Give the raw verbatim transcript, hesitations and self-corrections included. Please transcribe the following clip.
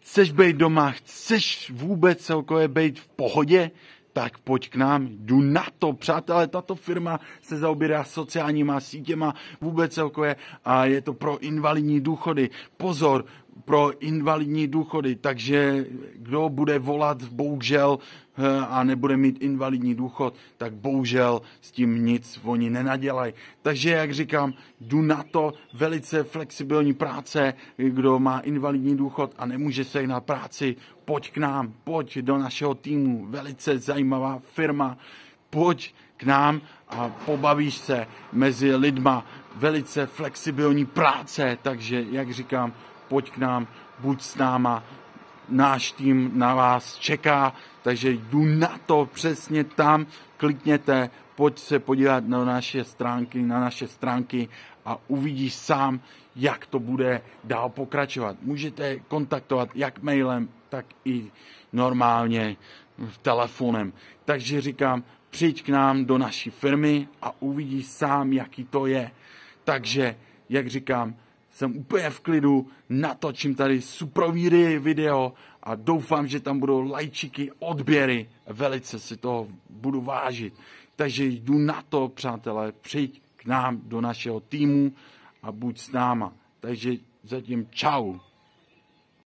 chceš být doma, chceš vůbec celkově být v pohodě, tak pojď k nám, jdu na to, přátelé, tato firma se zaobírá sociálníma sítěma, vůbec celkově a je to pro invalidní důchody. Pozor, pro invalidní důchody, takže kdo bude volat, bohužel, a nebude mít invalidní důchod, tak bohužel s tím nic oni nenadělají. Takže, jak říkám, jdu na to, velice flexibilní práce, kdo má invalidní důchod a nemůže se jít na práci, pojď k nám, pojď do našeho týmu, velice zajímavá firma, pojď k nám a pobavíš se mezi lidma, velice flexibilní práce, takže, jak říkám, pojď k nám, buď s náma, náš tým na vás čeká, takže jdu na to přesně tam, klikněte, pojď se podívat na naše stránky, na naše stránky a uvidíš sám, jak to bude dál pokračovat. Můžete kontaktovat jak mailem, tak i normálně telefonem. Takže říkám, přijď k nám do naší firmy a uvidíš sám, jaký to je. Takže, jak říkám, jsem úplně v klidu, natočím tady suprovýry video a doufám, že tam budou lajčiky, odběry. Velice si toho budu vážit. Takže jdu na to, přátelé, přijď k nám do našeho týmu a buď s náma. Takže zatím čau.